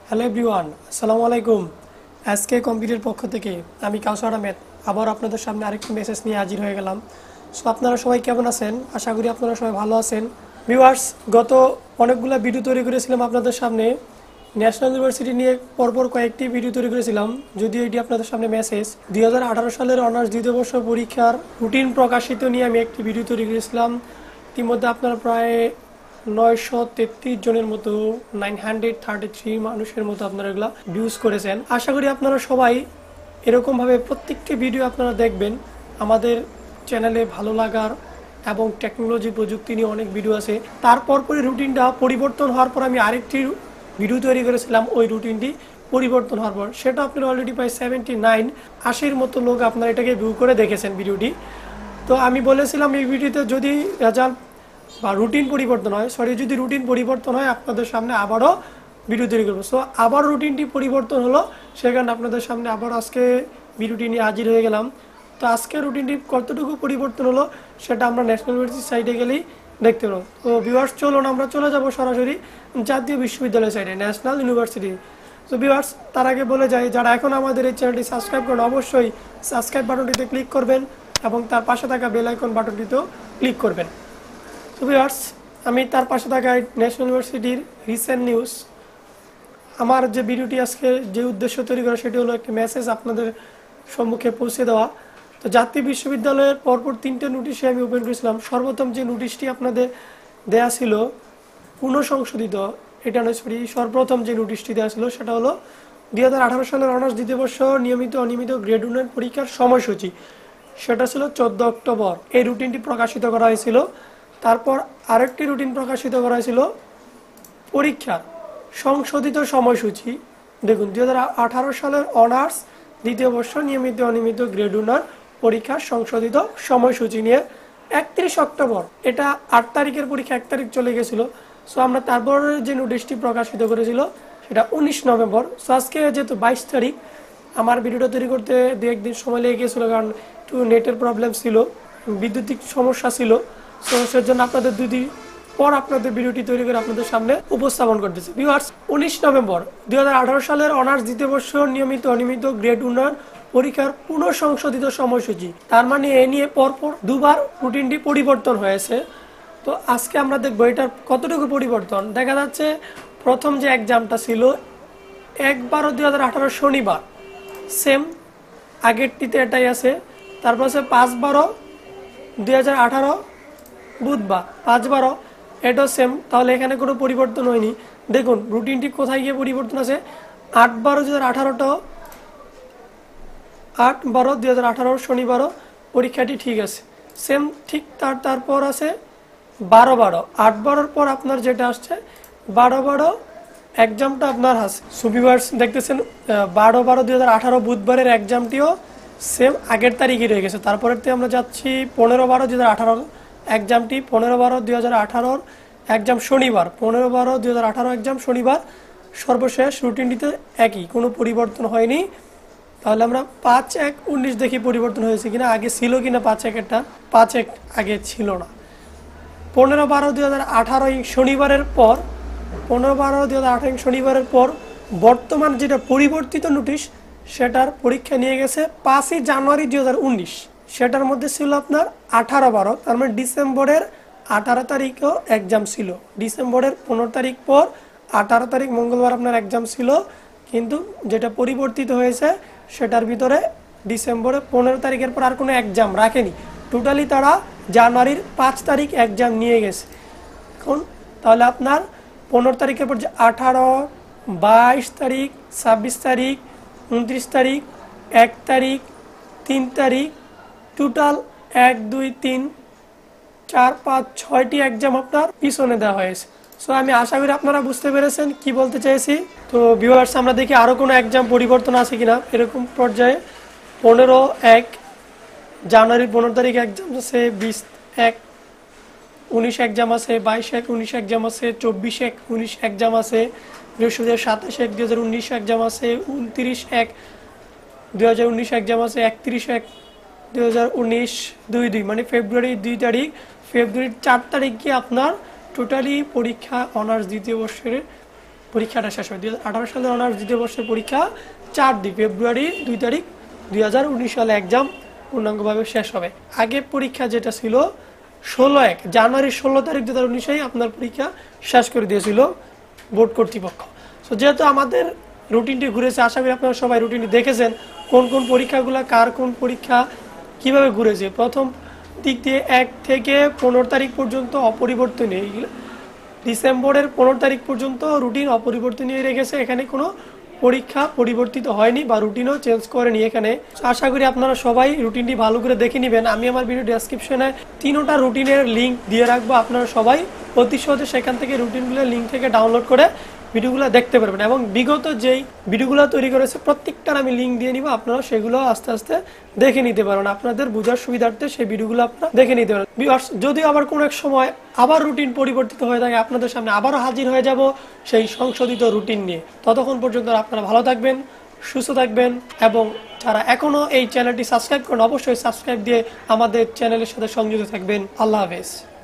Hello everyone, আসসালামু আলাইকুম। আজকে কম্পিউটার পক্ষ থেকে আমি কাউসার আহমেদ আবার আপনাদের সামনে আরেকটি মেসেজ নিয়ে হাজির হয়ে গেলাম। সো আপনারা সবাই কেমন আছেন? আশা করি আপনারা সবাই ভালো আছেন। ভিউয়ার্স, গত অনেকগুলো ভিডিও তৈরি করেছিলাম আপনাদের সামনে ন্যাশনাল ইউনিভার্সিটি নিয়ে। পরপর কয়েকটি ভিডিও তৈরি করেছিলাম, যদিও এটি আপনাদের সামনে মেসেজ 2018 সালের অনার্স দ্বিতীয় বর্ষ পরীক্ষার রুটিন প্রকাশিত নিয়ে আমি একটি ভিডিও তৈরি করেছিলাম। ইতিমধ্যে আপনারা প্রায় 933 জনের মতো 933 মানুষের মতো আপনারা এগুলা ভিউজ করেছেন। আশা করি আপনারা সবাই এরকমভাবে প্রত্যেকটি ভিডিও আপনারা দেখবেন। আমাদের চ্যানেলে ভালো লাগার এবং টেকনোলজি প্রযুক্তি নিয়ে অনেক ভিডিও আছে। তারপর রুটিনটা পরিবর্তন হওয়ার পর আমি আরেকটি ভিডিও তৈরি করেছিলাম। ওই রুটিনটি পরিবর্তন হওয়ার পর সেটা আপনারা অলরেডি প্রায় 79-80-র মতো লোক আপনারা এটাকে ভিউ করে দেখেছেন ভিডিওটি। তো আমি বলেছিলাম এই ভিডিওতে যদি রেজাল্ট বা রুটিন পরিবর্তন হয়, যদি রুটিন পরিবর্তন হয় আপনাদের সামনে আবারও ভিডিও তৈরি করবো। সো আবার রুটিনটি পরিবর্তন হলো, সেখানে আপনাদের সামনে আবার আজকে ভিডিওটি নিয়ে হাজির হয়ে গেলাম। তো আজকে রুটিনটি কতটুকু পরিবর্তন হলো সেটা আমরা ন্যাশনাল ইউনিভার্সিটির সাইডে গেলেই দেখতে পাবো। তো ভিউয়ার্স, চলুন আমরা চলে যাব সরাসরি জাতীয় বিশ্ববিদ্যালয় সাইডে, ন্যাশনাল ইউনিভার্সিটি। তো ভিউয়ার্স, তার আগে বলে যাই, যারা এখন আমাদের এই চ্যানেলটি সাবস্ক্রাইব করেন অবশ্যই সাবস্ক্রাইব বাটনটিতে ক্লিক করবেন এবং তার পাশে থাকা বেল আইকন বাটনটিতেও ক্লিক করবেন। তো ভিউয়ার্স, আমি তার পাশে থাকা ন্যাশনাল ইউনিভার্সিটির রিসেন্ট নিউজ, আমার যে ভিডিওটি আজকে যে উদ্দেশ্য তৈরি করা সেটি হলো একটি মেসেজ আপনাদের সম্মুখে পৌঁছে দেওয়া। তো জাতীয় বিশ্ববিদ্যালয়ের পরপর 3টে নোটিশে আমি ওপেন করেছিলাম। সর্বপ্রথম যে নোটিশটি আপনাদের দেয়া ছিল পুনঃসংশোধিত, এটা নয় সরি, সর্বপ্রথম যে নোটিশটি দেওয়া ছিল সেটা হলো 2018 সালের অনার্স দ্বিতীয় বর্ষ নিয়মিত অনিয়মিত গ্রেড উন্নয়ন পরীক্ষার সময়সূচি, সেটা ছিল 14 অক্টোবর। এই রুটিনটি প্রকাশিত করা হয়েছিল। তারপর আরেকটি রুটিন প্রকাশিত করা হয়েছিল পরীক্ষার সংশোধিত সময়সূচি। দেখুন, 2018 সালের অনার্স দ্বিতীয় বর্ষ নিয়মিত অনিয়মিত গ্রেড উন্নয়ন পরীক্ষার সংশোধিত সময়সূচি নিয়ে 31 অক্টোবর, এটা 8 তারিখের পরীক্ষা 1 তারিখ চলে গেছিল। সো আমরা তারপর যে নোটিশটি প্রকাশিত করেছিল সেটা 19 নভেম্বর। সো আজকে যেহেতু 22 তারিখ, আমার ভিডিওটা তৈরি করতে 2-1 দিন সময় লেগে গিয়েছিল, কারণ একটু নেটের প্রবলেম ছিল, বিদ্যুতিক সমস্যা ছিল। সো সেজন্য আপনাদের 2 দিন পর আপনাদের ভিডিওটি তৈরি করে আপনাদের সামনে উপস্থাপন করতেছি। ভিউয়ার্স, 19 নভেম্বর 2018 সালের অনার্স দ্বিতীয় বর্ষ নিয়মিত অনিয়মিত গ্রেড উন্নয়ন পরীক্ষার পুনঃসংশোধিত সময়সূচি, তার মানে এ নিয়ে পরপর দুবার রুটিনটি পরিবর্তন হয়েছে। তো আজকে আমরা দেখবো এটার কতটুকু পরিবর্তন। দেখা যাচ্ছে প্রথম যে এক্সামটা ছিল 1/12/2018 শনিবার, সেম আগেরটিতে এটাই আছে। তারপর আছে 5/12/2018 বুধবার, 5/12 এটাও সেম। তাহলে এখানে কোনো পরিবর্তন হয়নি। দেখুন রুটিনটি কোথায় গিয়ে পরিবর্তন আছে। 8/12/2018টাও 8/12/2018 শনিবারও পরীক্ষাটি ঠিক আছে, সেম ঠিক। তারপর আছে 12/12, 8/12 পর আপনার যেটা আসছে 12/12 এক্সামটা আপনার আছে। সুবিভার্স দেখতেছেন 12/12/2018 বুধবারের এক্সামটিও সেম আগের তারিখে রয়ে গেছে। তারপরেতে আমরা যাচ্ছি 15/12/2018 এক্সামটি, 15/12/2018 এক্সাম শনিবার, 15/12/2018 এক্সাম শনিবার। সর্বশেষ রুটিনটিতে একই, কোনো পরিবর্তন হয়নি। তাহলে আমরা 5/1/19 দেখি পরিবর্তন হয়েছে কিনা, আগে ছিল কিনা 5/1-এরটা। 5/1 আগে ছিল না। 15/12/2018 শনিবারের পর, 15/12/2018 শনিবারের পর বর্তমান যেটা পরিবর্তিত নোটিশ সেটার পরীক্ষা নিয়ে গেছে 5ই জানুয়ারি 2019। সেটার মধ্যে ছিল আপনার 18/12, তার মানে ডিসেম্বরের 18 তারিখেও এক্সাম ছিল। ডিসেম্বরের 15 তারিখ পর 18 তারিখ মঙ্গলবার আপনার এক্সাম ছিল, কিন্তু যেটা পরিবর্তিত হয়েছে সেটার ভিতরে ডিসেম্বরের 15 তারিখের পর আর কোনো এক্সাম রাখেনি। টোটালি তারা জানুয়ারির 5 তারিখ এক্সাম নিয়ে গেছে। এখন তাহলে আপনার 15 তারিখের পর যে 18, 22 তারিখ, 26 তারিখ, 29 তারিখ, 1 তারিখ, 3 তারিখ, টোটাল 1, 2, 3, 4, 5, 6টি এক্সাম আপনার পিছনে দেওয়া হয়েছে। সো আমি আশা করি আপনারা বুঝতে পেরেছেন কি বলতে চাইছি। তো ভিউয়ার্স, আমরা দেখি আরও কোনো এক্সাম পরিবর্তন আছে কিনা এরকম পর্যায়ে। 15/1 জানুয়ারির 15 তারিখ এক্সাম আছে, 20/1/19 এক্সাম আছে, 22/1/19 এক্সাম আছে, 24/1/19 এক্সাম আছে, বৃহস্পতিবার 27/1/2019 এক্সাম আছে, 29/1/2019 এক্সাম আছে, 31/1/2019 2/2 মানে ফেব্রুয়ারি 2 তারিখ, ফেব্রুয়ারির 4 তারিখে আপনার টোটালি পরীক্ষা অনার্স দ্বিতীয় বর্ষের পরীক্ষাটা শেষ হয়। 2018 সালের অনার্স দ্বিতীয় বর্ষের পরীক্ষা 4 ফেব্রুয়ারি 2 তারিখ 2019 সালে এক্সাম পূর্ণাঙ্গভাবে শেষ হবে। আগে পরীক্ষা যেটা ছিল জানুয়ারি 16 তারিখ 2019 আপনার পরীক্ষা শেষ করে দিয়েছিল বোর্ড কর্তৃপক্ষ। সো যেহেতু আমাদের রুটিনটি ঘুরেছে, আশা করি আপনারা সবাই রুটিনটি দেখেছেন কোন কোন পরীক্ষাগুলো কার কোন পরীক্ষা কিভাবে ঘুরেছে। প্রথম দিক দিয়ে 1 থেকে 15 তারিখ পর্যন্ত অপরিবর্তনীয়, ডিসেম্বরের 15 তারিখ পর্যন্ত রুটিন অপরিবর্তনীয় রেখেছে। এখানে কোনো পরীক্ষা পরিবর্তিত হয়নি বা রুটিনও চেঞ্জ করেনি এখানে। আশা করি আপনারা সবাই রুটিনটি ভালো করে দেখে নেবেন। আমি আমার ভিডিও ডেসক্রিপশনে 3টা রুটিনের লিঙ্ক দিয়ে রাখবো, আপনারা সবাই অতি সহজে সেখান থেকে রুটিনগুলোর লিঙ্ক থেকে ডাউনলোড করে ভিডিওগুলো দেখতে পারবেন। এবং বিগত যেই ভিডিওগুলো তৈরি করেছে প্রত্যেকটার আমি লিঙ্ক দিয়ে নিব, আপনারা সেগুলো আস্তে আস্তে দেখে নিতে পারেন। আপনাদের বোঝার সুবিধার্থে সেই ভিডিওগুলো আপনারা দেখে নিতে পারেন। যদি আবার কোনো এক সময় আবার রুটিন পরিবর্তিত হয়ে থাকে, আপনাদের সামনে আবারও হাজির হয়ে যাব সেই সংশোধিত রুটিন নিয়ে। ততক্ষণ পর্যন্ত আপনারা ভালো থাকবেন, সুস্থ থাকবেন, এবং যারা এখনও এই চ্যানেলটি সাবস্ক্রাইব করেন অবশ্যই সাবস্ক্রাইব দিয়ে আমাদের চ্যানেলের সাথে সংযুক্ত থাকবেন। আল্লাহ হাফেজ।